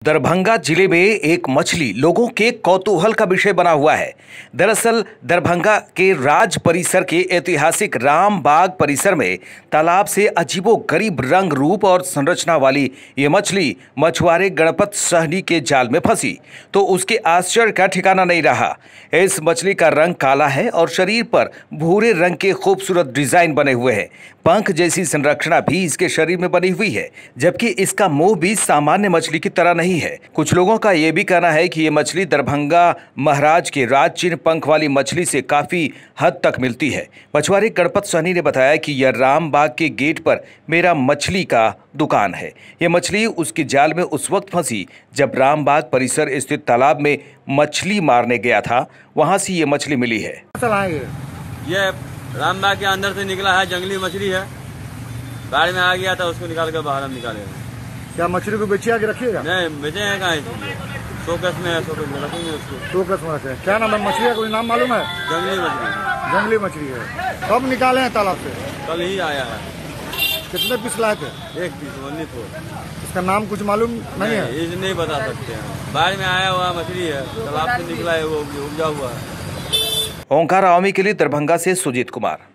दरभंगा जिले में एक मछली लोगों के कौतूहल का विषय बना हुआ है। दरअसल दरभंगा के राज परिसर के ऐतिहासिक रामबाग परिसर में तालाब से अजीबोगरीब रंग रूप और संरचना वाली ये मछली मछुआरे गणपत सहनी के जाल में फंसी तो उसके आश्चर्य का ठिकाना नहीं रहा। इस मछली का रंग काला है और शरीर पर भूरे रंग के खूबसूरत डिजाइन बने हुए हैं। पंख जैसी संरचना भी इसके शरीर में बनी हुई है, जबकि इसका मुंह भी सामान्य मछली की तरह नहीं है। कुछ लोगों का यह भी कहना है कि ये मछली दरभंगा महाराज के राज चिन्ह पंख वाली मछली से काफी हद तक मिलती है। मछुआरे गणपत सहनी ने बताया कि यह रामबाग के गेट पर मेरा मछली का दुकान है। यह मछली उसके जाल में उस वक्त फंसी जब रामबाग परिसर स्थित तालाब में मछली मारने गया था, वहां से ये मछली मिली है। ये रामबाग के अंदर से निकला है, जंगली मछली है। गाड़ी में आ गया था, उसको निकाल कर बाहर हम निकाले। क्या मछली को बेचिए आगे रखिएगा? नहीं बेचेंगे कहाँ, शोकस में है, शोकस में रखेंगे उसको। शोकस में रखे। क्या नाम है मछली का? कोई नाम मालूम है? जंगली मछली। जंगली मछली है। कब निकाले हैं तालाब से? कल ही आया है। कितने पीस लाए थे? एक पीस ओनली फोर। इसका नाम कुछ मालूम नहीं है? ये नहीं बता सकते हैं। बाढ़ में आया हुआ मछली है, तालाब से निकला है, वो उपजा हुआ है। ओंकार आवामी के लिए दरभंगा से सुजीत कुमार।